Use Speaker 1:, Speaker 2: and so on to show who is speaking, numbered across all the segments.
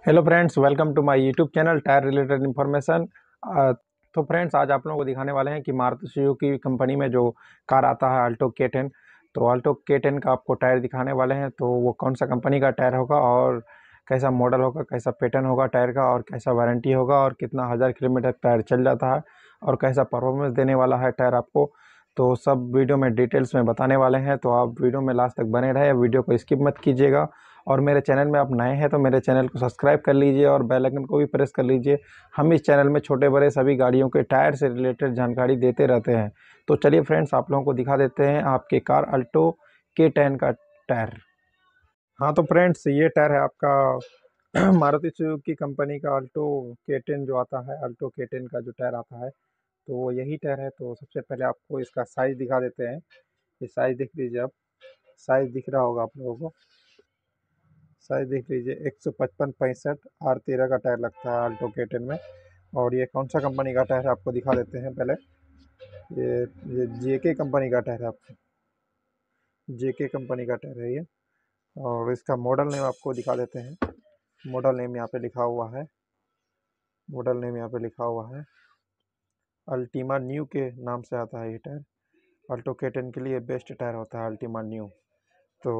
Speaker 1: Hello friends, welcome to my YouTube channel tyre related information. तो friends, आज आप लोगों को दिखाने वाले हैं कि मारुति सुजुकी कंपनी में जो कार आता है अल्टो K10। तो अल्टो K10 का आपको टायर दिखाने वाले हैं। तो वो कौन सा कंपनी का टायर होगा और कैसा मॉडल होगा, कैसा पैटर्न होगा टायर का, और कैसा वारंटी होगा, और कितना हज़ार किलोमीटर टायर चल जाता है, और कैसा परफॉर्मेंस देने वाला है टायर आपको। तो सब वीडियो में डिटेल्स में बताने वाले हैं। तो आप वीडियो में लास्ट तक बने रहे, वीडियो को स्किप मत कीजिएगा। और मेरे चैनल में आप नए हैं तो मेरे चैनल को सब्सक्राइब कर लीजिए और बेल आइकन को भी प्रेस कर लीजिए। हम इस चैनल में छोटे बड़े सभी गाड़ियों के टायर से रिलेटेड जानकारी देते रहते हैं। तो चलिए फ्रेंड्स, आप लोगों को दिखा देते हैं आपके कार अल्टो K10 का टायर। हाँ तो फ्रेंड्स, ये टायर है आपका मारुति सुजुकी कंपनी का अल्टो K10 जो आता है। अल्टो K10 का जो टायर आता है तो वो यही टायर है। तो सबसे पहले आपको इसका साइज़ दिखा देते हैं। ये साइज़ देख लीजिए आप, साइज़ दिख रहा होगा आप लोगों को। साइज देख लीजिए, 155/65 R13 का टायर लगता है अल्टो K10 में। और ये कौन सा कंपनी का टायर है आपको दिखा देते हैं पहले। ये JK कंपनी का टायर है आपको, JK कंपनी का टायर है ये। और इसका मॉडल नेम आपको दिखा देते हैं। मॉडल नेम यहाँ पे लिखा हुआ है, मॉडल नेम यहाँ पे लिखा हुआ है अल्टीमा न्यू के नाम से आता है ये टायर। अल्टो K10 के लिए बेस्ट टायर होता है अल्टीमा न्यू। तो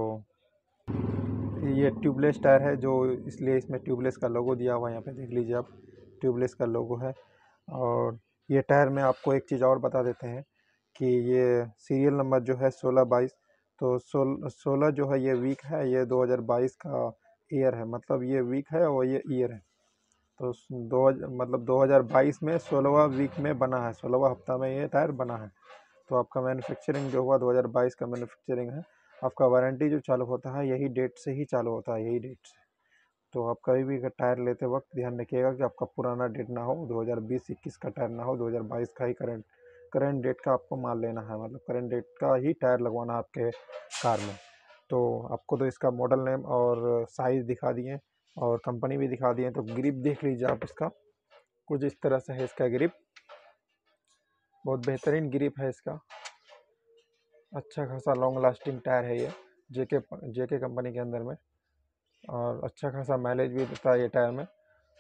Speaker 1: ये ट्यूबलेस टायर है, जो इसलिए इसमें ट्यूबलेस का लोगो दिया हुआ है। यहाँ पे देख लीजिए आप, ट्यूबलेस का लोगो है। और ये टायर में आपको एक चीज़ और बता देते हैं कि ये सीरियल नंबर जो है 1622। तो 16 जो है ये वीक है, ये 2022 का ईयर है। मतलब ये वीक है और ये ईयर है। तो मतलब 2022 में 16वां वीक में बना है, 16वां हफ्ता में ये टायर बना है। तो आपका मैन्युफैक्चरिंग जो हुआ 2022 का मैन्युफैक्चरिंग है। आपका वारंटी जो चालू होता है यही डेट से ही चालू होता है, यही डेट से। तो आप कभी भी अगर टायर लेते वक्त ध्यान रखिएगा कि आपका पुराना डेट ना हो, 2020-21 का टायर ना हो, 2022 का ही करंट डेट का आपको माल लेना है। मतलब करंट डेट का ही टायर लगवाना है आपके कार में। तो आपको तो इसका मॉडल नेम और साइज़ दिखा दिए और कंपनी भी दिखा दिए। तो ग्रिप देख लीजिए आप इसका, कुछ इस तरह से है इसका ग्रिप। बहुत बेहतरीन ग्रिप है इसका, अच्छा खासा लॉन्ग लास्टिंग टायर है ये जेके कंपनी के अंदर में। और अच्छा खासा माइलेज भी देता है ये टायर में।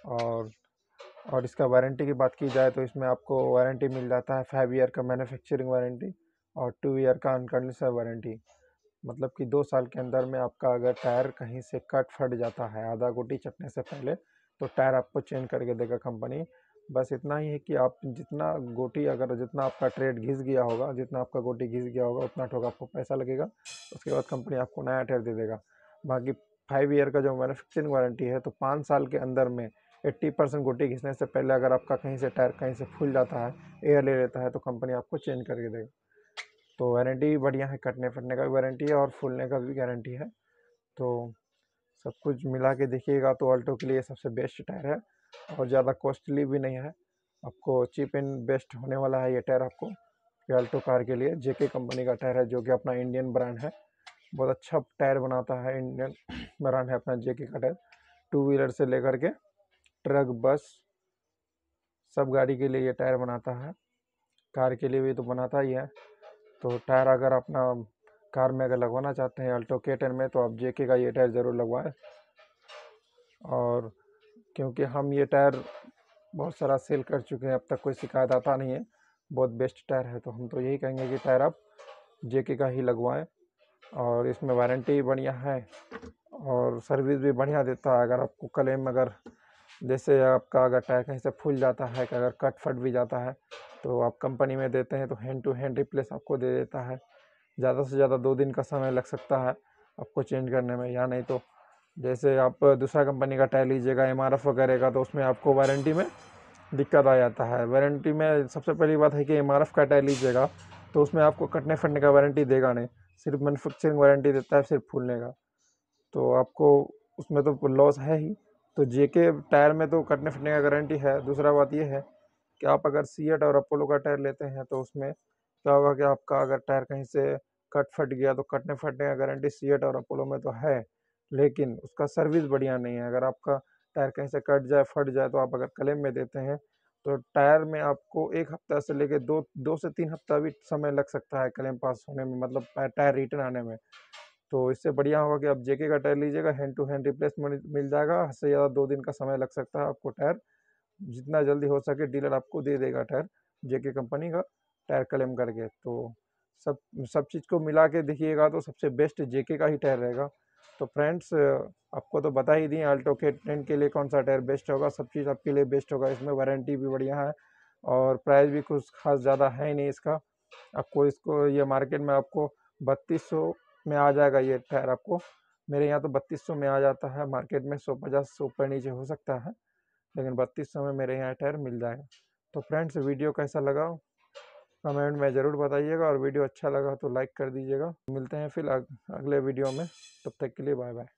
Speaker 1: और इसका वारंटी की बात की जाए तो इसमें आपको वारंटी मिल जाता है 5 ईयर का मैन्युफैक्चरिंग वारंटी और 2 ईयर का अनकंडीशनल वारंटी। मतलब कि 2 साल के अंदर में आपका अगर टायर कहीं से कट फट जाता है आधा गोटी चटने से पहले, तो टायर आपको चेंज करके देगा कंपनी। बस इतना ही है कि आप जितना गोटी, अगर जितना आपका ट्रेड घिस गया होगा, जितना आपका गोटी घिस गया होगा, उतना ठोक आपको पैसा लगेगा। उसके बाद कंपनी आपको नया टायर दे देगा। बाकी 5 ईयर का जो मैन्युफैक्चरिंग वारंटी है, तो 5 साल के अंदर में 80% गोटी घिसने से पहले अगर आपका कहीं से टायर कहीं से फूल जाता है, एयर ले लेता है, तो कंपनी आपको चेंज करके देगा। तो वारंटी भी बढ़िया है, कटने फटने का भी वारंटी है और फूलने का भी गारंटी है। तो सब कुछ मिला के देखिएगा तो अल्टो के लिए सबसे बेस्ट टायर है और ज़्यादा कॉस्टली भी नहीं है। आपको चीप एंड बेस्ट होने वाला है ये टायर आपको। ये अल्टो कार के लिए जेके कंपनी का टायर है, जो कि अपना इंडियन ब्रांड है। बहुत अच्छा टायर बनाता है, इंडियन ब्रांड है अपना जेके का टायर। 2 व्हीलर से लेकर के ट्रक, बस, सब गाड़ी के लिए ये टायर बनाता है। कार के लिए भी तो बनाता ही है। तो टायर अगर अपना कार में अगर लगवाना चाहते हैं अल्टो K10 में, तो आप जेके का ये टायर ज़रूर लगवाएं। और क्योंकि हम ये टायर बहुत सारा सेल कर चुके हैं, अब तक कोई शिकायत आता नहीं है, बहुत बेस्ट टायर है। तो हम तो यही कहेंगे कि टायर आप जेके का ही लगवाएं। और इसमें वारंटी भी बढ़िया है और सर्विस भी बढ़िया देता है। अगर आपको क्लेम, अगर जैसे आपका अगर टायर कहीं से फूल जाता है, कि अगर कट फट भी जाता है, तो आप कंपनी में देते हैं तो हैंड टू हैंड रिप्लेस आपको दे देता है। ज़्यादा से ज़्यादा 2 दिन का समय लग सकता है आपको चेंज करने में, या नहीं तो जैसे आप दूसरा कंपनी का टायर लीजिएगा MRF वगैरह का, तो उसमें आपको वारंटी में दिक्कत आ जाता है। वारंटी में सबसे पहली बात है कि MRF का टायर लीजिएगा तो उसमें आपको कटने फटने का वारंटी देगा नहीं, सिर्फ मैन्युफैक्चरिंग वारंटी देता है, सिर्फ फूलने का। तो आपको उसमें तो लॉस है ही। तो जेके टायर में तो कटने फटने का गारंटी है। दूसरा बात ये है कि आप अगर सीएट और अपोलो का टायर लेते हैं तो उसमें क्या होगा कि आपका अगर टायर कहीं से कट फट गया तो कटने फटने का गारंटी सीएट और अपोलो में तो है, लेकिन उसका सर्विस बढ़िया नहीं है। अगर आपका टायर कहीं से कट जाए, फट जाए, तो आप अगर क्लेम में देते हैं तो टायर में आपको 1 हफ्ता से लेकर 2 से 3 हफ्ता भी समय लग सकता है क्लेम पास होने में, मतलब टायर रिटर्न आने में। तो इससे बढ़िया होगा कि आप जेके का टायर लीजिएगा, हैंड टू हैंड रिप्लेसमेंट मिल जाएगा। हद से ज़्यादा 2 दिन का समय लग सकता है आपको टायर, जितना जल्दी हो सके डीलर आपको दे देगा टायर, जेके कंपनी का टायर क्लेम करके। तो सब सब चीज़ को मिला के देखिएगा तो सबसे बेस्ट जेके का ही टायर रहेगा। तो फ्रेंड्स, आपको तो बता ही दिए अल्टो के 10 के लिए कौन सा टायर बेस्ट होगा, सब चीज़ आपके लिए बेस्ट होगा। इसमें वारंटी भी बढ़िया है और प्राइस भी कुछ खास ज़्यादा है नहीं इसका। आपको इसको ये मार्केट में आपको 3200 में आ जाएगा ये टायर आपको। मेरे यहाँ तो 3200 में आ जाता है, मार्केट में 150 से ऊपर नीचे हो सकता है, लेकिन 3200 में मेरे यहाँ टायर मिल जाएगा। तो फ्रेंड्स, वीडियो कैसा लगा कमेंट में ज़रूर बताइएगा, और वीडियो अच्छा लगा तो लाइक कर दीजिएगा। मिलते हैं फिर अगले वीडियो में, तब तक के लिए बाय बाय।